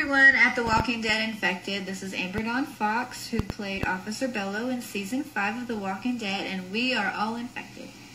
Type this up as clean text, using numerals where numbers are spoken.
everyone at The Walking Dead Infected. This is Amber Dawn Fox, who played Officer Bello in Season 5 of The Walking Dead, and we are all infected.